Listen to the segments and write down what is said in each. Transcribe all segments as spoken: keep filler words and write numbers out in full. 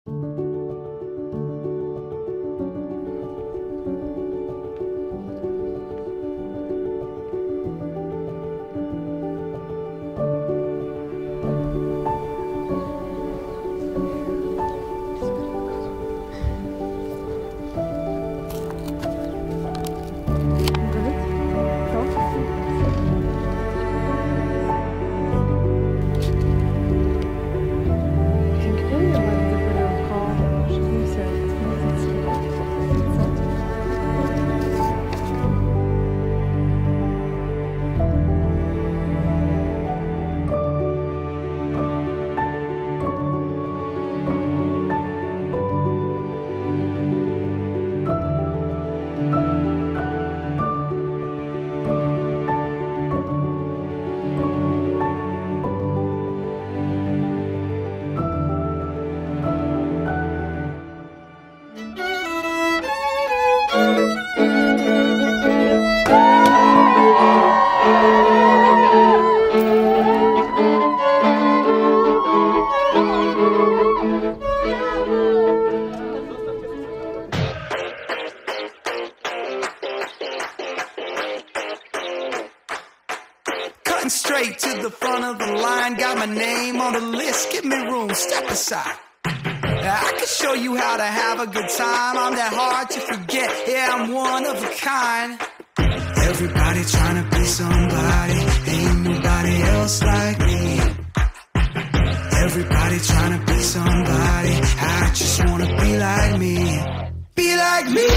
Straight to the front of the line, got my name on the list, give me room, step aside. I can show you how to have a good time, I'm that hard to forget, yeah, I'm one of a kind. Everybody trying to be somebody, ain't nobody else like me. Everybody trying to be somebody, I just wanna be like me. Be like me.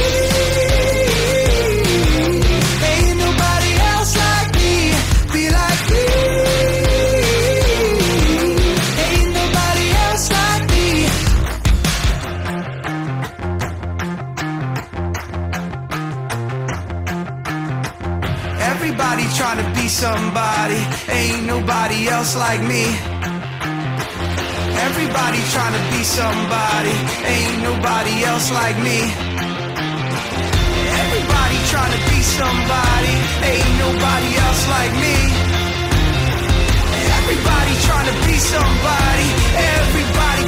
Ain't nobody else like me. Be like me. Ain't nobody else like me. Everybody trying to be somebody. Ain't nobody else like me. Everybody trying to be somebody. Ain't nobody else like me. Everybody trying to be somebody. Ain't nobody else like me. Everybody trying to be somebody. Everybody